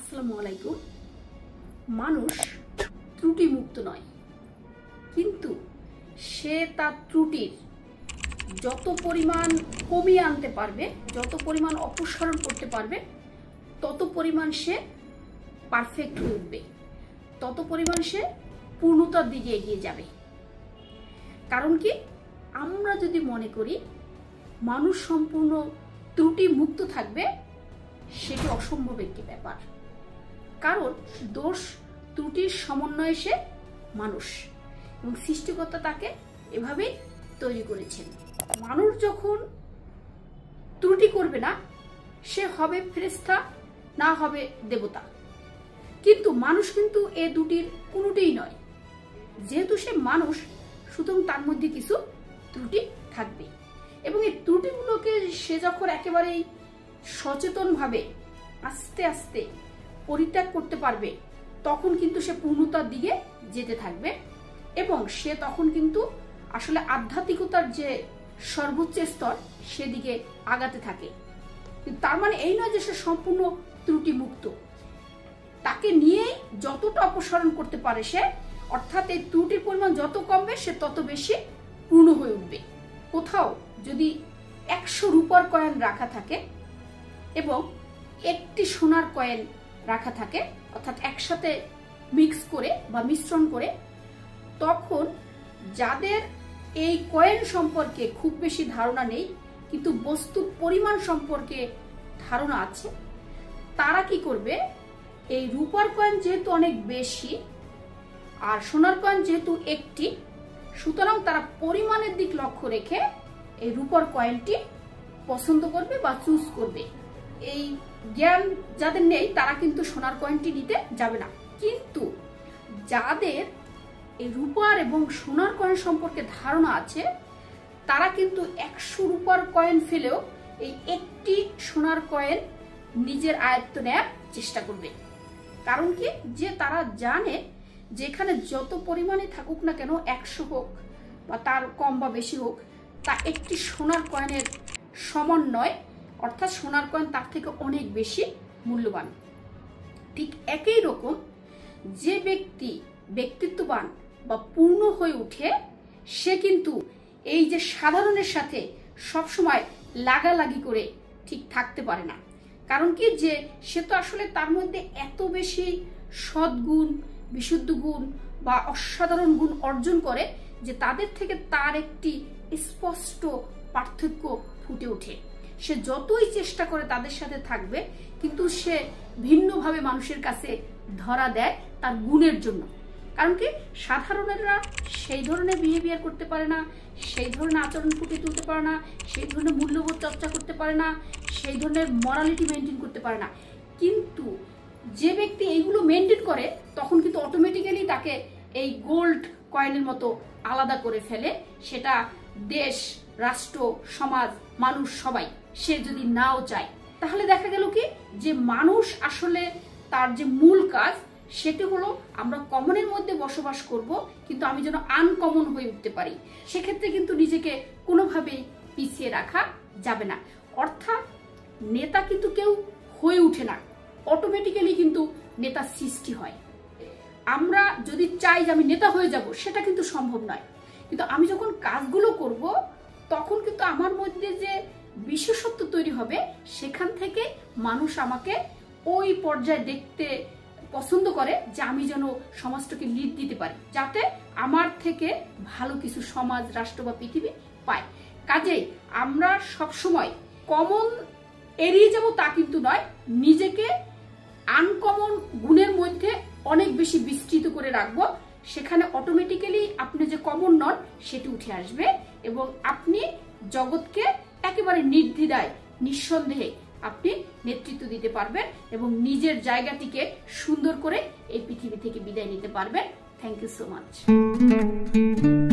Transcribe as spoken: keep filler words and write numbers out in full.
আসসালামু আলাইকুম। মানুষ ত্রুটি মুক্ত নয়, কিন্তু সে তার ত্রুটির যত পরিমাণ কমিয়ে আনতে পারবে, যত পরিমাণ অপসারণ করতে পারবে, তত পরিমাণ সে পারফেক্ট হয়ে উঠবে, তত পরিমাণ সে পূর্ণতার দিকে এগিয়ে যাবে। কারণ কি, আমরা যদি মনে করি মানুষ সম্পূর্ণ ত্রুটি মুক্ত থাকবে, সেটি অসম্ভব একটি ব্যাপার। কারণ দোষ ত্রুটির সমন্বয়ে সে মানুষ, এবং সৃষ্টিকর্তা তাকে এভাবেই তৈরি করেছেন। মানুষ যখন ত্রুটি করবে না, সে হবে ফেরেশতা, না হবে দেবতা। কিন্তু মানুষ কিন্তু এ দুটির কোনোটিই নয়। যেহেতু সে মানুষ, সুতরাং তার মধ্যে কিছু ত্রুটি থাকবে, এবং এই ত্রুটিগুলোকে সে যখন একেবারেই সচেতনভাবে আস্তে আস্তে পরিত্যাগ করতে পারবে, তখন কিন্তু সে পূর্ণতার দিকে যেতে থাকবে, এবং সে তখন কিন্তু আসলে আধ্যাত্মিকতার যে সর্বোচ্চ স্তর, সেদিকে আগাতে থাকে। তার মানে এই নয় যে সে সম্পূর্ণ ত্রুটি মুক্ত। তাকে নিয়েই যতটা অপসারণ করতে পারে সে, অর্থাৎ এই ত্রুটির পরিমাণ যত কমবে, সে তত বেশি পূর্ণ হয়ে উঠবে। কোথাও যদি একশো রূপার কয়েন রাখা থাকে এবং একটি সোনার কয়েন রাখা থাকে, অর্থাৎ একসাথে মিক্স করে বা মিশ্রণ করে, তখন যাদের এই কয়েন সম্পর্কে খুব বেশি ধারণা নেই, কিন্তু বস্তুর পরিমাণ সম্পর্কে ধারণা আছে, তারা কি করবে, এই রূপার কয়েন যেহেতু অনেক বেশি আর সোনার কয়েন যেহেতু একটি, সুতরাং তারা পরিমাণের দিক লক্ষ্য রেখে এই রূপার কয়েনটি পছন্দ করবে বা চুজ করবে। এই জ্ঞান যাদের নেই, তারা কিন্তু সোনার কয়েনটি নিতে যাবে না। কিন্তু যাদের এই রূপার এবং সোনার কয়েন সম্পর্কে ধারণা আছে, তারা কিন্তু একশো রূপার কয়েন ফেলেও এই একটি সোনার কয়েন নিজের আয়ত্ত নেয়ার চেষ্টা করবে। কারণ কি, যে তারা জানে যে এখানে যত পরিমাণে থাকুক না কেন, একশো হোক বা তার কম বা বেশি হোক, তা একটি সোনার কয়েনের সমান নয়, অর্থাৎ সোনার কয়েন তার থেকে অনেক বেশি মূল্যবান। ঠিক একই রকম যে ব্যক্তি ব্যক্তিত্ববান বা পূর্ণ হয়ে ওঠে, সে কিন্তু এই যে সাধারণের সাথে সবসময় লাগালাগি করে ঠিক থাকতে পারে না। কারণ কি, যে সে তো আসলে তার মধ্যে এত বেশি সদ্গুণ, বিশুদ্ধ গুণ বা অসাধারণ গুণ অর্জন করে যে তাদের থেকে তার একটি স্পষ্ট পার্থক্য ফুটে ওঠে। সে যতই চেষ্টা করে তাদের সাথে থাকবে, কিন্তু সে ভিন্নভাবে মানুষের কাছে ধরা দেয় তার গুণের জন্য। কারণ কি, সাধারণেরা সেই ধরনের বিহেভিয়ার করতে পারে না, সেই ধরনের আচরণ ফুটিয়ে তুলতে পারে না, সেই ধরনের মূল্যবোধ চর্চা করতে পারে না, সেই ধরনের মরালিটি মেনটেন করতে পারে না। কিন্তু যে ব্যক্তি এইগুলো মেনটেন করে, তখন কিন্তু অটোমেটিক্যালি তাকে এই গোল্ড কয়েনের মতো আলাদা করে ফেলে। সেটা দেশ, রাষ্ট্র, সমাজ, মানুষ সবাই, সে যদি নাও চায়। তাহলে দেখা গেল কি, যে মানুষ আসলে তার যে মূল কাজ, সেটি হলো আমরা কমনের মধ্যে বসবাস করব, কিন্তু আমি যেন আনকমন হয়ে উঠতে পারি। সেক্ষেত্রে কিন্তু নিজেকে কোনোভাবেই পিছিয়ে রাখা যাবে না। অর্থাৎ নেতা কিন্তু কেউ হয়ে উঠে না, অটোমেটিক্যালি কিন্তু নেতা সৃষ্টি হয়। আমরা যদি চাই যে আমি নেতা হয়ে যাব, সেটা কিন্তু সম্ভব নয়। কিন্তু আমি যখন কাজগুলো করব, তখন কিন্তু আমার মধ্যে যে বিশেষত্ব তৈরি হবে, সেখান থেকে মানুষ আমাকে ওই পর্যায়ে দেখতে পছন্দ করে, যে আমি যেন সমাজটাকে লিড দিতে পারি, যাতে আমার থেকে ভালো কিছু সমাজ, রাষ্ট্র বা পৃথিবী পায়। কাজেই আমরা সবসময় কমন এড়িয়ে যাব তা কিন্তু নয়, নিজেকে আনকমন গুণের মধ্যে অনেক বেশি বিস্তৃত করে রাখবো। সেখানে অটোমেটিক্যালি আপনি যে কমন নন, সেটি উঠে আসবে, এবং আপনি জগৎকে একেবারে নির্দ্বিধায়, নিঃসন্দেহে আপনি নেতৃত্ব দিতে পারবেন, এবং নিজের জায়গাটিকে সুন্দর করে এই পৃথিবী থেকে বিদায় নিতে পারবেন। Thank you so much.